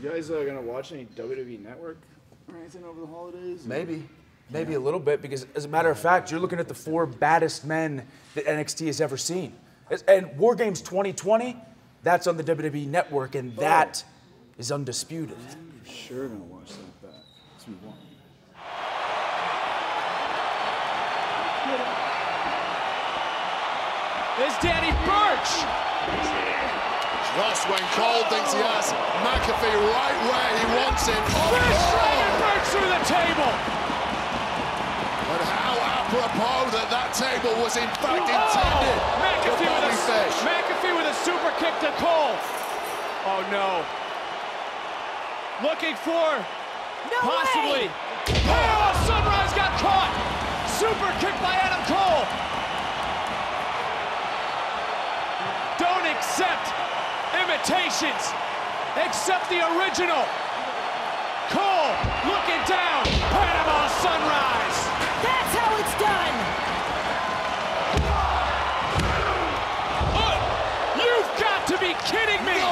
You guys gonna watch any WWE Network or anything over the holidays? Maybe a little bit, because as a matter of fact, you're looking at the 4 baddest men that NXT has ever seen. And WarGames 2020, that's on the WWE Network, and that is undisputed. I'm sure gonna watch that back. Let's move on. There's Dany Burch. Just when Cole thinks he has McAfee right where he wants him. Fish Dragon Burch through the table. But how apropos that table was in fact intended for Bobby Fish. McAfee with a super kick to Cole. Oh no. Looking for possibly. Oh, Sunrise got caught. Super kick by Adam Cole. Don't accept imitations. Accept the original. Cole looking down. Panama Sunrise. That's how it's done. You've got to be kidding me.